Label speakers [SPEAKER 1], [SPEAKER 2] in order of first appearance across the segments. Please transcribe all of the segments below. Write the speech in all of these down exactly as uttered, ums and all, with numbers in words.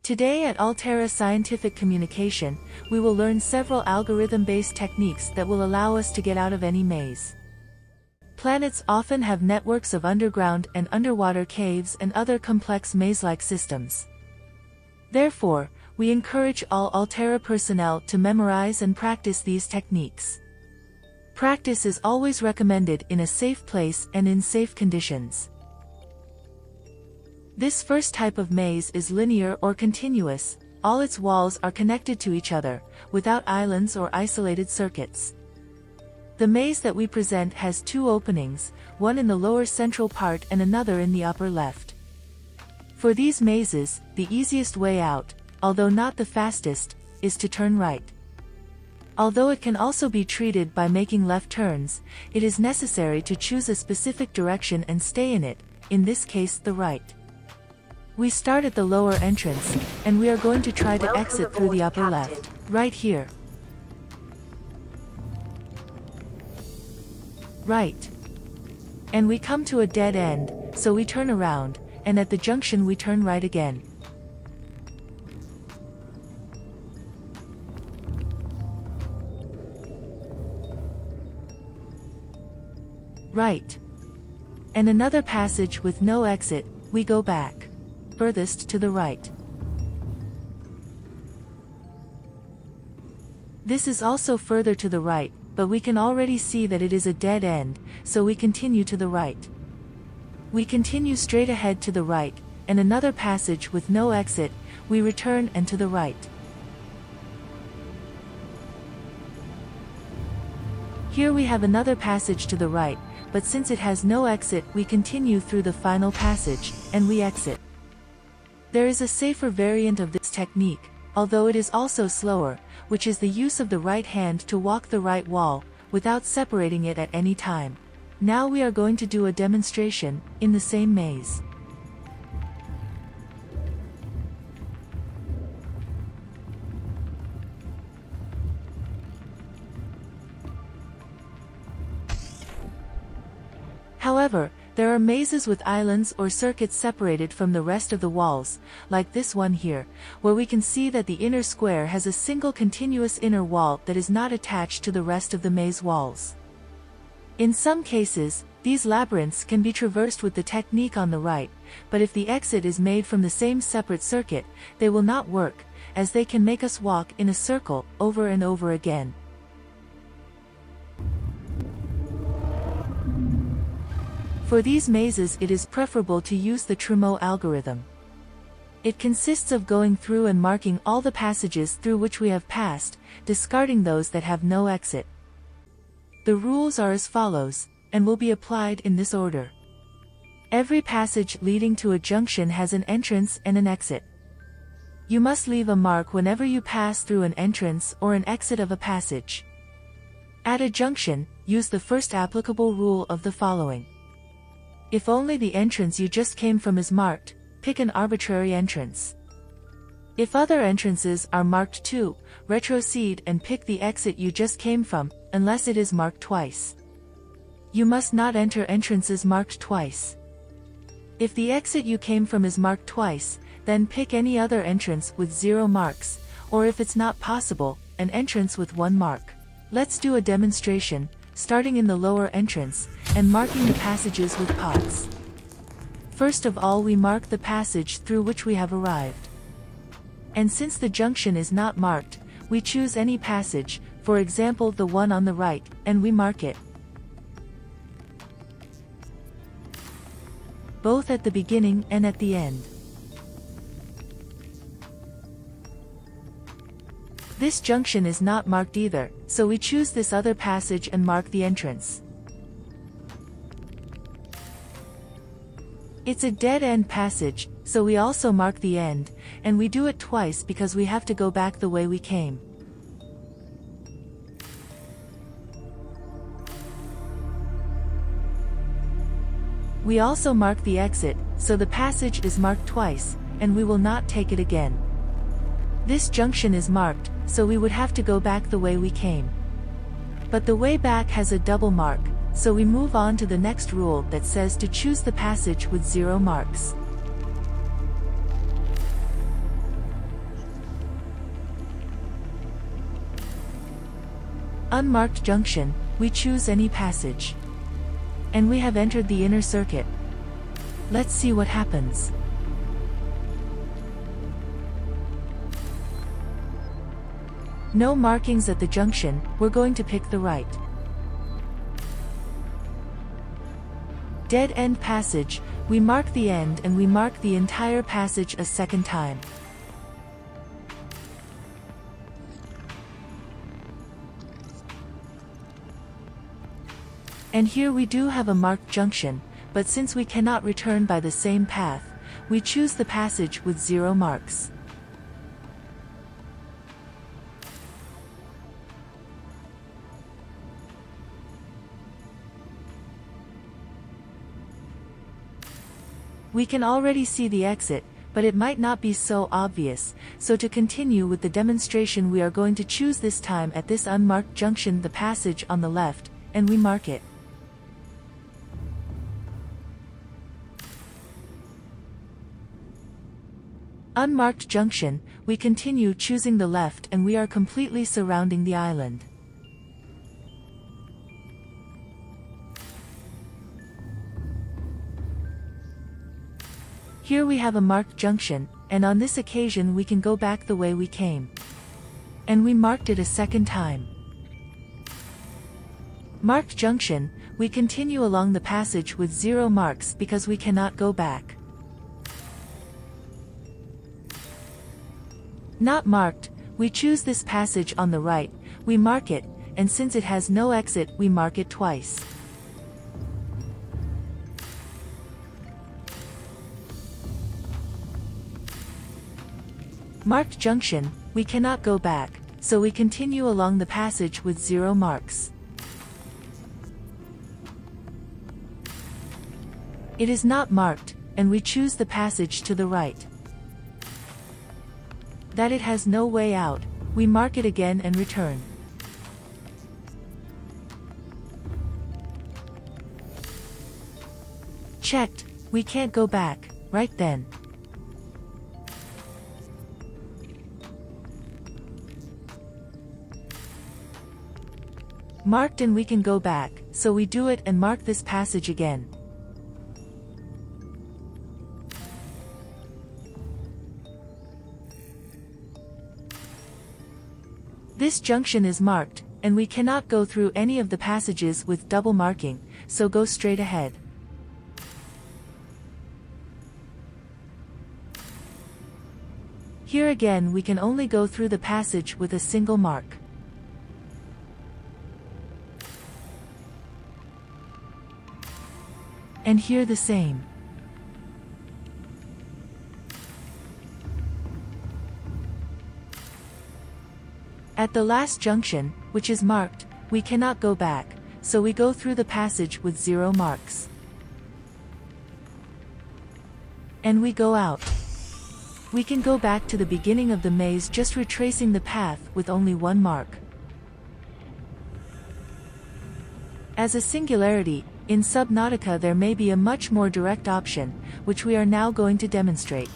[SPEAKER 1] Today at Alterra Scientific Communication, we will learn several algorithm-based techniques that will allow us to get out of any maze. Planets often have networks of underground and underwater caves and other complex maze-like systems. Therefore, we encourage all Alterra personnel to memorize and practice these techniques. Practice is always recommended in a safe place and in safe conditions. This first type of maze is linear or continuous. All its walls are connected to each other, without islands or isolated circuits. The maze that we present has two openings, one in the lower central part and another in the upper left. For these mazes, the easiest way out, although not the fastest, is to turn right. Although it can also be treated by making left turns, it is necessary to choose a specific direction and stay in it, in this case the right. We start at the lower entrance, and we are going to try to exit through the upper left, right here. Right. And we come to a dead end, so we turn around, and at the junction we turn right again. Right. And another passage with no exit, we go back. Furthest to the right. This is also further to the right, but we can already see that it is a dead end, so we continue to the right. We continue straight ahead to the right, and another passage with no exit, we return and to the right. Here we have another passage to the right, but since it has no exit, we continue through the final passage, and we exit. There is a safer variant of this technique, although it is also slower, which is the use of the right hand to walk the right wall, without separating it at any time. Now we are going to do a demonstration, in the same maze. However, there are mazes with islands or circuits separated from the rest of the walls, like this one here, where we can see that the inner square has a single continuous inner wall that is not attached to the rest of the maze walls. In some cases, these labyrinths can be traversed with the technique on the right, but if the exit is made from the same separate circuit, they will not work, as they can make us walk in a circle, over and over again. For these mazes it is preferable to use the Trémaux algorithm. It consists of going through and marking all the passages through which we have passed, discarding those that have no exit. The rules are as follows, and will be applied in this order. Every passage leading to a junction has an entrance and an exit. You must leave a mark whenever you pass through an entrance or an exit of a passage. At a junction, use the first applicable rule of the following. If only the entrance you just came from is marked, pick an arbitrary entrance. If other entrances are marked too, retrocede and pick the exit you just came from, unless it is marked twice. You must not enter entrances marked twice. If the exit you came from is marked twice, then pick any other entrance with zero marks, or if it's not possible, an entrance with one mark. Let's do a demonstration, starting in the lower entrance, and marking the passages with pots. First of all we mark the passage through which we have arrived. And since the junction is not marked, we choose any passage, for example the one on the right, and we mark it. Both at the beginning and at the end. This junction is not marked either, so we choose this other passage and mark the entrance. It's a dead-end passage, so we also mark the end, and we do it twice because we have to go back the way we came. We also mark the exit, so the passage is marked twice, and we will not take it again. This junction is marked, so we would have to go back the way we came. But the way back has a double mark, so we move on to the next rule that says to choose the passage with zero marks. Unmarked junction, we choose any passage. And we have entered the inner circuit. Let's see what happens. No markings at the junction, we're going to pick the right. Dead end passage, we mark the end and we mark the entire passage a second time. And here we do have a marked junction, but since we cannot return by the same path, we choose the passage with zero marks. We can already see the exit, but it might not be so obvious, so to continue with the demonstration we are going to choose this time at this unmarked junction the passage on the left, and we mark it. Unmarked junction, we continue choosing the left and we are completely surrounding the island. Here we have a marked junction, and on this occasion we can go back the way we came. And we marked it a second time. Marked junction, we continue along the passage with zero marks because we cannot go back. Not marked, we choose this passage on the right, we mark it, and since it has no exit we mark it twice. Marked junction, we cannot go back, so we continue along the passage with zero marks. It is not marked, and we choose the passage to the right. That it has no way out, we mark it again and return. Checked, we can't go back, right then. Marked and we can go back, so we do it and mark this passage again. This junction is marked, and we cannot go through any of the passages with double marking, so go straight ahead. Here again we can only go through the passage with a single mark. And here the same. At the last junction, which is marked, we cannot go back, so we go through the passage with zero marks. And we go out. We can go back to the beginning of the maze just retracing the path with only one mark. As a singularity, in Subnautica there may be a much more direct option, which we are now going to demonstrate.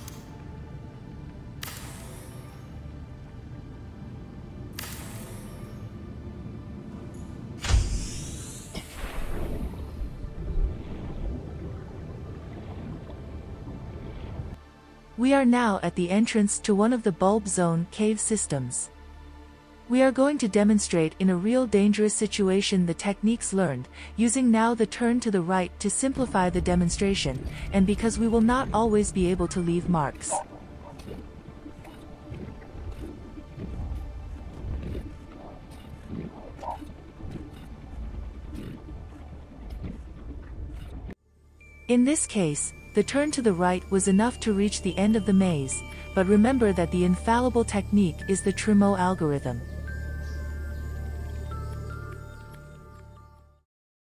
[SPEAKER 1] We are now at the entrance to one of the bulb zone cave systems. We are going to demonstrate in a real dangerous situation the techniques learned, using now the turn to the right to simplify the demonstration, and because we will not always be able to leave marks. In this case, the turn to the right was enough to reach the end of the maze, but remember that the infallible technique is the Trémaux algorithm.